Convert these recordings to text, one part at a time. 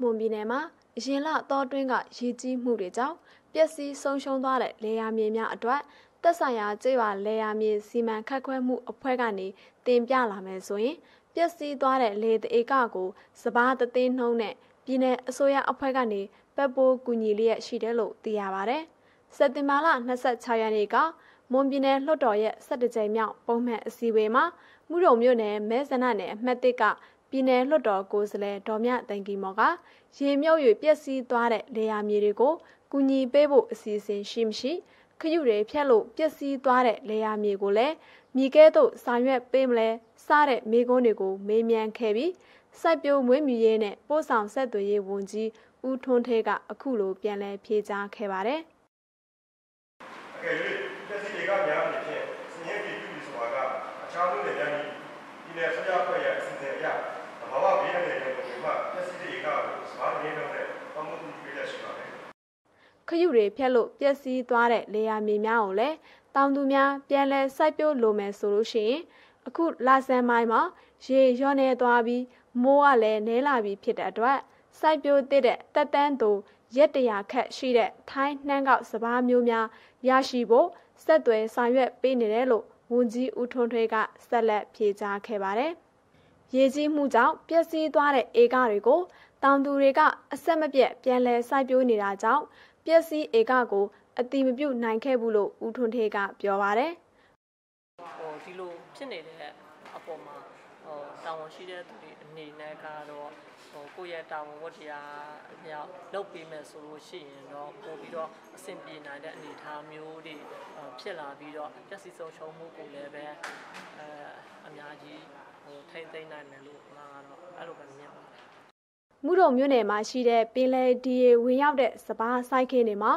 မွန်ပြည်နယ်မှာအရင်လတောတွင်းကရေကြီးမှုတွေကြောင့်ပျက်စီးဆုံးရှုံးသွားတဲ့လယ်ယာမြေများအတွက်သက်ဆိုင်ရာကျေးရွာလယ်ယာမြေစီမံခန့်ခွဲမှုအဖွဲ့ကနေတင်ပြလာမယ်ဆိုရင်ပျက်စီးသွားတဲ့လယ်ဧကကိုစပါးသိန်းနှုန်းနဲ့ပြည်내အစိုးရအဖွဲ့ကနေပတ်ပိုးကူညီလျက်ရှိတယ်လို့သိရပါတယ်။စက်တင်ဘာလ26ရက်နေ့ကမွန်ပြည်နယ်လွှတ်တော်ရဲ့17ကြိမ်မြောက်ပုံမှန်အစည်းအဝေးမှာမုဒုံမြို့နယ်မဲဆန္ဒနယ်အမှတ်1ကပြည်내လွှတ်တော်ကိုယ်စားလှယ်ဒေါ်မြသိန်းကီမော်ကရေမြုပ်၍ပျက်စီးသွားတဲ့လယ်ယာမြေတွေကိုကူညီပေးဖို့အစီအစဉ်ရှိမရှိခရုတွေဖြတ်လို့ပျက်စီးသွားတဲ့လယ်ယာမြေကိုလည်းမြေကဲသို့ဆောင်ရွက်ပေးမလဲစတဲ့မေးခွန်းတွေကိုမေးမြန်းခဲ့ပြီးစိုက်ပျိုးမွေးမြူရေးနဲ့ပို့ဆောင်ဆက်သွယ်ရေးဝန်ကြီးဦးထွန်းထေးကအခုလိုပြန်လည်ဖြေကြားခဲ့ပါတယ်။ပျက်စီးတွေကများနေဖြင့်စည်ရင်းပြည်ပြုပြီးဆိုတာကအချောင်းတွေလည်းများပြီးပြည်내ဆွေးရဖွဲ့ရအစီအစဉ်အရဘာဝဘေးနဲ့ရုံတွေမှာပျက်စီးတွေကစပါးရင်းတော့တဲ့ပတ်မှုပြုရရှိပါတယ်။ခရုတွေဖြတ်လို့ပျက်စီးသွားတဲ့လယ်ယာမြေများကိုလည်းတောင်သူများပြန်လည်စိုက်ပျိုးလိုမယ်ဆိုလို့ရှိရင်အခုလဆန်းပိုင်းမှာရေလျော့နေသွားပြီးမိုးကလည်းနည်းလာပြီဖြစ်တဲ့အတွက်စိုက်ပျိုးတဲ့တက်တန်းသူရက်တရာခက်ရှိတဲ့ထိုင်းနှမ်းကောက်စပါးမျိုးများရရှိဖို့ဆက်သွယ်ဆောင်ရွက်ပေးနေတယ်လို့ဝန်ကြီးဦးထွန်းထွေးကဆက်လက်ဖြေကြားခဲ့ပါတယ်။ရေကြီးမှုကြောင့်ပျက်စီးသွားတဲ့ဧကတွေကိုတောင်သူတွေကအဆက်မပြတ်ပြန်လည်စိုက်ပျိုးနေတာကြောင့်ပျက်စီးဧကကိုအတိမပြုတ်နိုင်ခဲ့ဘူးလို့ဦးထွန်းထေးကပြောပါတယ်။ဒီလိုဖြစ်နေတဲ့အပေါ်မှာတာဝန်ရှိတဲ့သူတွေအနေနဲ့ကတော့ကိုယ့်ရဲ့တာဝန်ဝတ္တရားအမြောက်လုပ်ပေးမယ်ဆိုလို့ရှိရင်တော့ပို့ပြီးတော့အဆင်ပြေနိုင်တဲ့အနေအထားမျိုးတွေဖြစ်လာပြီးတော့ပျက်စီးဆုံးရှုံးမှုကိုလည်းပဲအများကြီးထိမ့်သိမ်းနိုင်မယ်လို့ကတော့အဲ့လိုပဲမြင်ပါတယ်။မုဒုံမြို့နယ်မှာရှိတဲ့ပင်လယ်ဒီရေဝင်ရောက်တဲ့စပါးစိုက်ခင်းတွေမှာ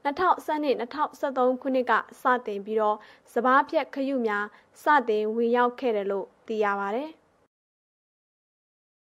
2012-2013ခုနှစ်ကစတင်ပြီးတော့စပါးဖြတ်ခရုများစတင်ဝင်ရောက်ခဲ့တယ်လို့သိရပါတယ်။